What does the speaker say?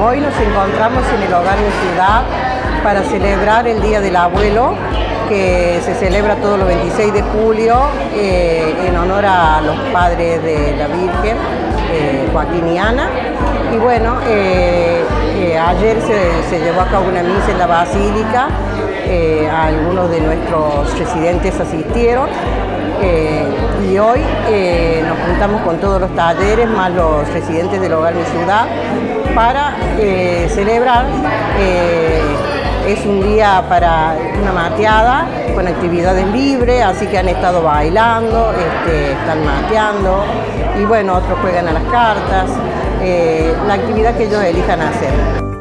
Hoy nos encontramos en el Hogar Mi Ciudad para celebrar el Día del Abuelo, que se celebra todos los 26 de julio en honor a los padres de la Virgen, Joaquín y Ana. Y bueno, ayer se llevó a cabo una misa en la Basílica, algunos de nuestros residentes asistieron. Y hoy nos juntamos con todos los talleres, más los residentes del Hogar Mi Ciudad, para celebrar. Es un día para una mateada con actividades libres, así que han estado bailando, están mateando y bueno, otros juegan a las cartas, la actividad que ellos elijan hacer.